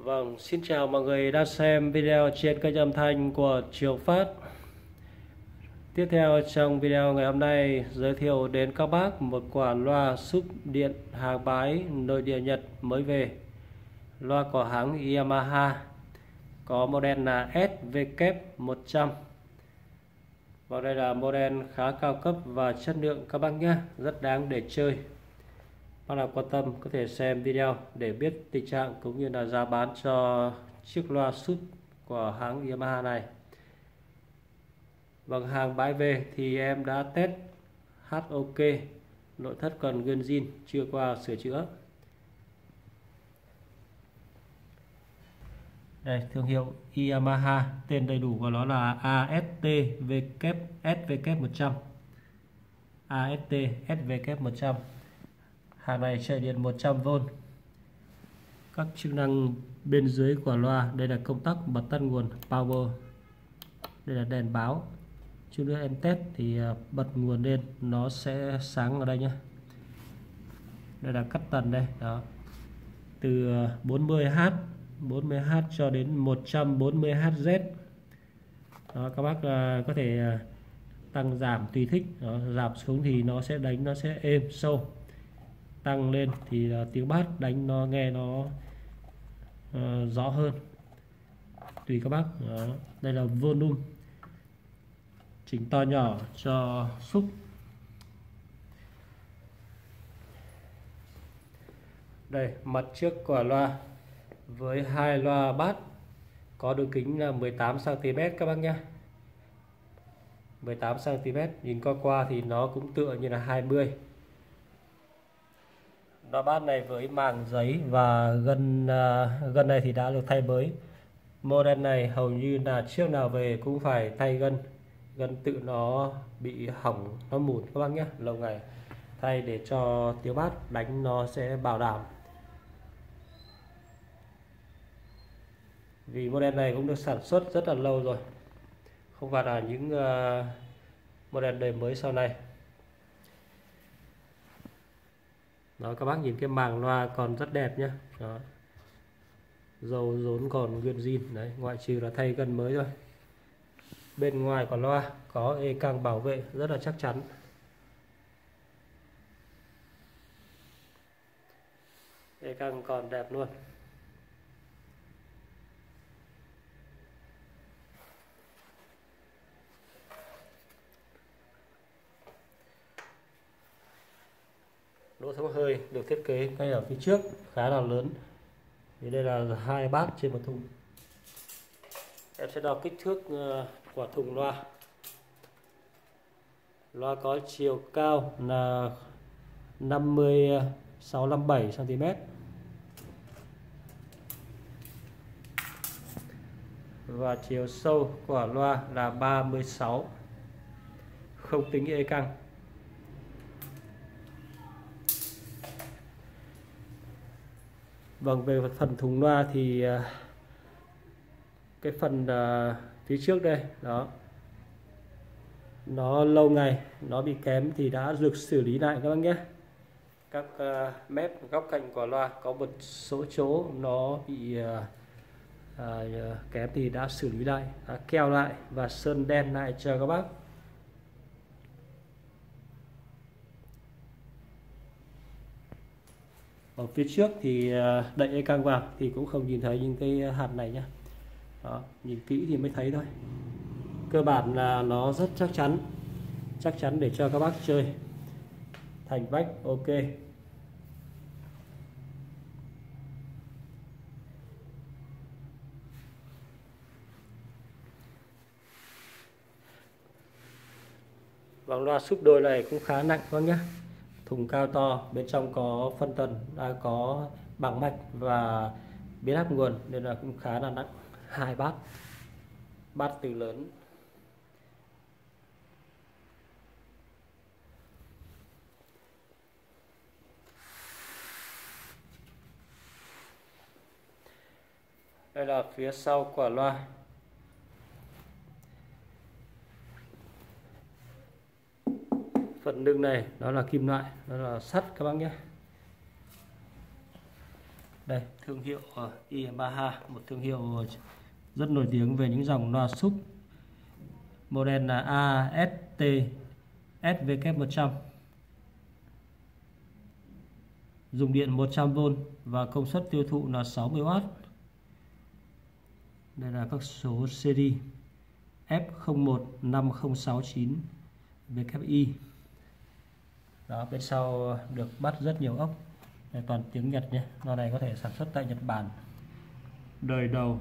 Vâng, xin chào mọi người đang xem video trên kênh âm thanh của Trường Phát. Tiếp theo trong video ngày hôm nay giới thiệu đến các bác một quả loa súp điện hàng bái nội địa Nhật mới về. Loa của hãng Yamaha, có model là SW100. Và đây là model khá cao cấp và chất lượng các bác nhé, rất đáng để chơi. Bác nào quan tâm có thể xem video để biết tình trạng cũng như là giá bán cho chiếc loa súp của hãng Yamaha này. Vâng, hàng bãi về thì em đã test hát ok, nội thất còn nguyên zin, chưa qua sửa chữa. Đây, thương hiệu Yamaha, tên đầy đủ của nó là AST SW100. AST SW100. Hàng này chạy điện 100V. Các chức năng bên dưới của loa, đây là công tắc bật tắt nguồn power. Đây là đèn báo. Chút nữa em test thì bật nguồn lên nó sẽ sáng ở đây nhé. Đây là cắt tần đây, đó. Từ 40Hz cho đến 140Hz. Đó, các bác có thể tăng giảm tùy thích. Đó, giảm xuống thì nó sẽ đánh nó sẽ êm sâu. Tăng lên thì tiếng bass đánh nó nghe nó rõ hơn, tùy các bác. Đó. Đây là volume, chỉnh to nhỏ cho súp. Đây, mặt trước của loa với hai loa bass có đường kính là 18cm các bác nhé. 18cm, nhìn qua thì nó cũng tựa như là 20. Loa bass này với màng giấy và gân này thì đã được thay mới. Model này hầu như là chiếc nào về cũng phải thay gân tự nó bị hỏng, nó mụn các bác nhé, lâu ngày thay để cho tiếng bass đánh nó sẽ bảo đảm. Vì model này cũng được sản xuất rất là lâu rồi, không phải là những model đời mới sau này. Đó, các bác nhìn cái màng loa còn rất đẹp nhé. Đó, dầu rốn còn nguyên zin đấy, ngoại trừ là thay gân mới thôi. Bên ngoài của loa có e căng bảo vệ rất là chắc chắn. E căng còn đẹp luôn. Lỗ thoát hơi được thiết kế ngay ở phía trước khá là lớn. Thì đây là 2 bát trên một thùng. Em sẽ đo kích thước của thùng loa. Loa có chiều cao là 56-57 cm. Và chiều sâu của loa là 36, không tính e căng. Vâng, về phần thùng loa thì cái phần phía trước đây đó, nó lâu ngày nó bị kém thì đã được xử lý lại các bác nhé. Các mép góc cạnh của loa có một số chỗ nó bị kém thì đã xử lý lại, đã keo lại và sơn đen lại cho các bác. Ở phía trước thì đậy e căng vào thì cũng không nhìn thấy những cái hạt này nhé. Đó, nhìn kỹ thì mới thấy thôi. Cơ bản là nó rất chắc chắn để cho các bác chơi thành vách ok. Vòng loa súp đôi này cũng khá nặng các bác nhé. Thùng cao to, bên trong có phân tần, đã có bằng mạch và biến áp nguồn nên là cũng khá là nặng. 2 bát từ lớn. Đây là phía sau của loa. Phần lưng này nó là kim loại, nó là sắt các bác nhé. Đây, thương hiệu Yamaha, một thương hiệu rất nổi tiếng về những dòng loa súp. Model là AST SW100. Dùng điện 100V và công suất tiêu thụ là 60W. Đây là các số series F015069 WI. Đó, bên sau được bắt rất nhiều ốc. Đây, toàn tiếng Nhật nhé. Loa này có thể sản xuất tại Nhật Bản. Đời đầu.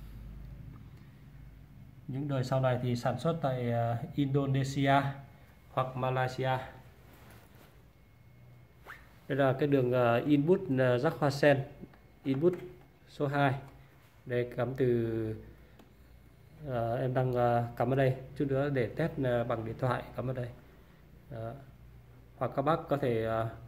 Những đời sau này thì sản xuất tại Indonesia hoặc Malaysia. Đây là cái đường input jack hoa sen, input số 2. Đây cắm từ em đang cắm ở đây, chút nữa để test bằng điện thoại cắm ở đây. Đó. Hoặc các bác có thể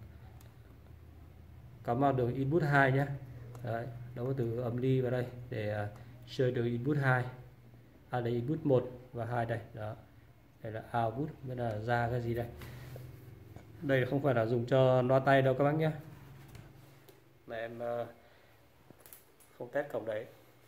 cắm vào đường input 2 nhé. Đấy, đấu từ âm ly vào đây để chơi đường input 2. Đây input 1 và 2 đây. Đó. Đây là output, mới là ra cái gì đây. Đây không phải là dùng cho loa tay đâu các bác nhé. Mà em không test cổng đấy.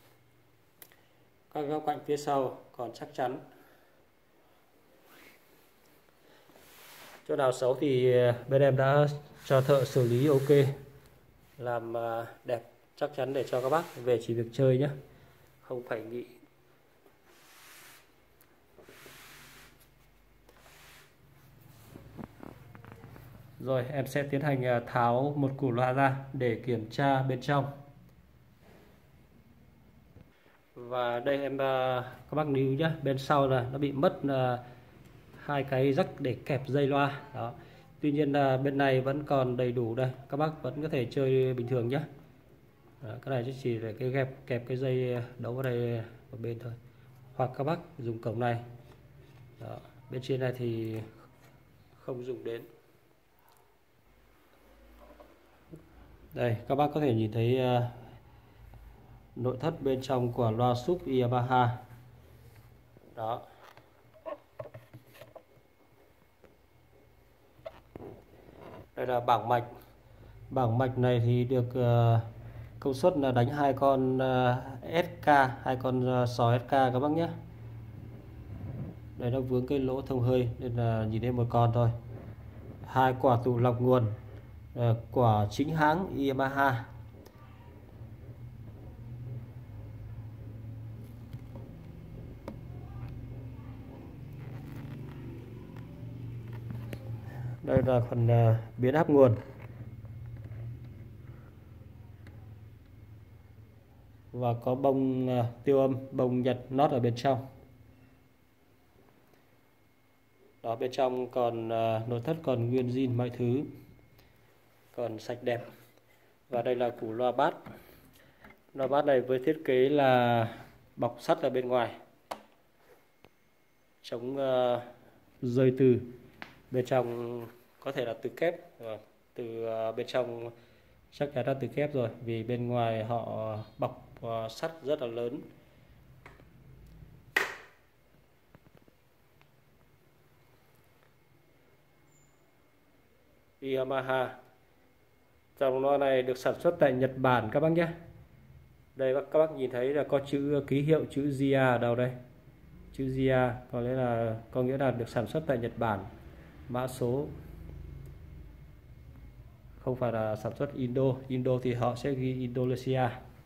Các góc cạnh phía sau còn chắc chắn. Chỗ nào xấu thì bên em đã cho thợ xử lý ok, làm đẹp chắc chắn để cho các bác về chỉ việc chơi nhé, không phải nghĩ. Rồi em sẽ tiến hành tháo một củ loa ra để kiểm tra bên trong. Và đây em các bác lưu nhé, bên sau là nó bị mất hai cái jack để kẹp dây loa. Đó. Tuy nhiên là bên này vẫn còn đầy đủ đây, các bác vẫn có thể chơi bình thường nhé. Đó, cái này chỉ là cái kẹp cái dây đấu vào đây một bên thôi. Hoặc các bác dùng cổng này. Đó. Bên trên này thì không dùng đến. Đây các bác có thể nhìn thấy nội thất bên trong của loa súp Yamaha. Đó. Đây là bảng mạch. Bảng mạch này thì được công suất là đánh hai con SK, hai con sò SK các bác nhé. Đây nó vướng cái lỗ thông hơi nên là nhìn thấy một con thôi. Hai quả tụ lọc nguồn của chính hãng Yamaha. Đây là phần biến áp nguồn. Và có bông tiêu âm, bông nhật nót ở bên trong. Đó, bên trong còn nội thất còn nguyên zin mọi thứ, còn sạch đẹp. Và đây là củ loa bass. Loa bass này với thiết kế là bọc sắt ở bên ngoài, chống rơi từ. Bên trong có thể là từ kép, từ bên trong chắc chắn là từ kép rồi, vì bên ngoài họ bọc sắt rất là lớn. Yamaha. Dòng loa này được sản xuất tại Nhật Bản các bác nhé. Đây các bác nhìn thấy là có chữ ký hiệu chữ JIA ở đâu đây. Chữ JIA có nghĩa là được sản xuất tại Nhật Bản. Mã số không phải là sản xuất Indo. Indo thì họ sẽ ghi Indonesia.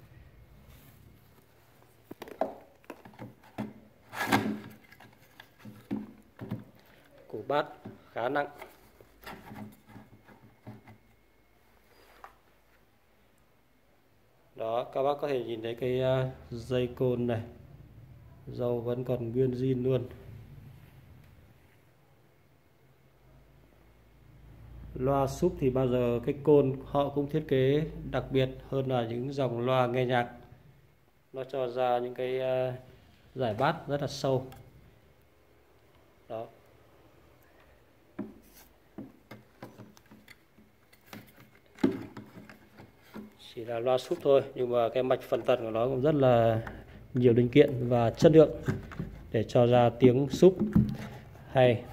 Củ bass khá nặng. Đó, các bác có thể nhìn thấy cái dây côn này, dầu vẫn còn nguyên zin luôn. Loa súp thì bao giờ cái côn họ cũng thiết kế đặc biệt hơn là những dòng loa nghe nhạc. Nó cho ra những cái giải bass rất là sâu. Đó. Chỉ là loa súp thôi, nhưng mà cái mạch phần tần của nó cũng rất là nhiều linh kiện và chất lượng để cho ra tiếng súp hay.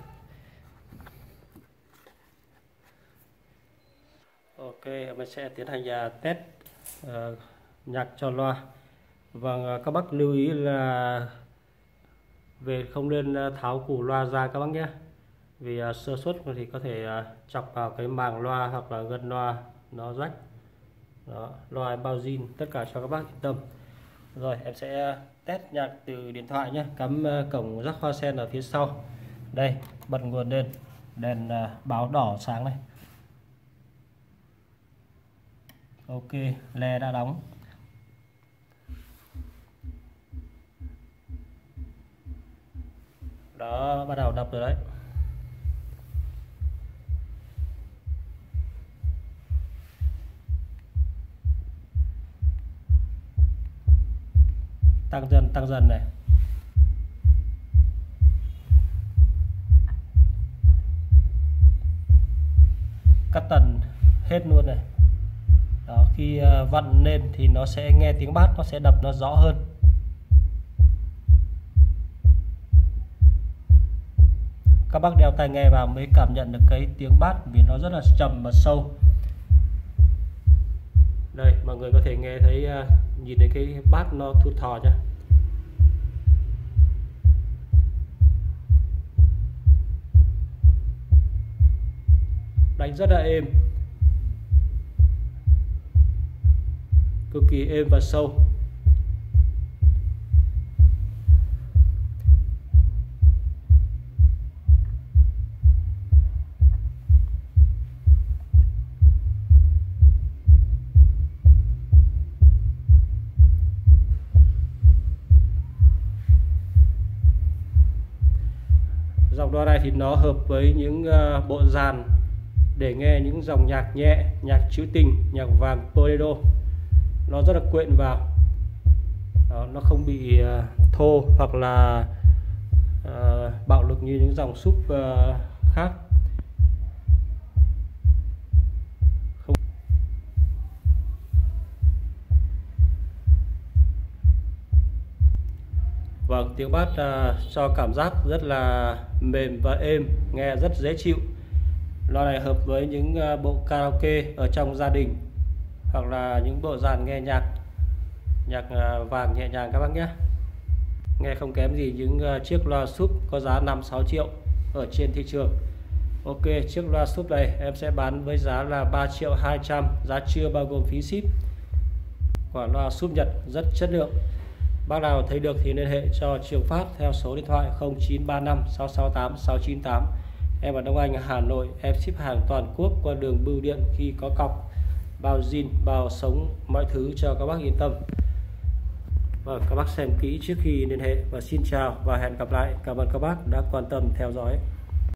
Ok, mình sẽ tiến hành test nhạc cho loa. Và các bác lưu ý là về không nên tháo củ loa ra các bác nhé, vì sơ suất thì có thể chọc vào cái màng loa hoặc là gân loa nó rách. Đó, loa bao zin, tất cả cho các bác yên tâm. Rồi em sẽ test nhạc từ điện thoại nhé. Cắm cổng jack hoa sen ở phía sau. Đây, bật nguồn lên, đèn báo đỏ sáng này. Ok, le đã đóng. Đó, bắt đầu đập rồi đấy. Tăng dần này. Cắt tần hết luôn này. Đó, khi vặn lên thì nó sẽ nghe tiếng bass, nó sẽ đập nó rõ hơn. Các bác đeo tai nghe vào mới cảm nhận được cái tiếng bass vì nó rất là trầm và sâu. Đây, mọi người có thể nghe thấy, nhìn thấy cái bass nó thụt thò nhá. Đánh rất là êm, cực kỳ êm và sâu. Dòng loa này thì nó hợp với những bộ dàn để nghe những dòng nhạc nhẹ, nhạc trữ tình, nhạc vàng bolero. Nó rất là quyện vào. Đó, nó không bị thô hoặc là bạo lực như những dòng súp khác. Vâng, tiếng bass cho cảm giác rất là mềm và êm, nghe rất dễ chịu. Loa này hợp với những bộ karaoke ở trong gia đình hoặc là những bộ dàn nghe nhạc vàng nhẹ nhàng các bác nhé. Nghe không kém gì những chiếc loa súp có giá 5-6 triệu ở trên thị trường. Ok, chiếc loa súp này em sẽ bán với giá là 3.200.000, giá chưa bao gồm phí ship. Quả loa súp Nhật rất chất lượng. Bác nào thấy được thì liên hệ cho Trường Phát theo số điện thoại 0935 668 698. Em ở Đông Anh, Hà Nội. Em ship hàng toàn quốc qua đường bưu điện khi có cọc, bao zin, bao sống, mọi thứ cho các bác yên tâm. Và các bác xem kỹ trước khi liên hệ. Và xin chào và hẹn gặp lại. Cảm ơn các bác đã quan tâm theo dõi.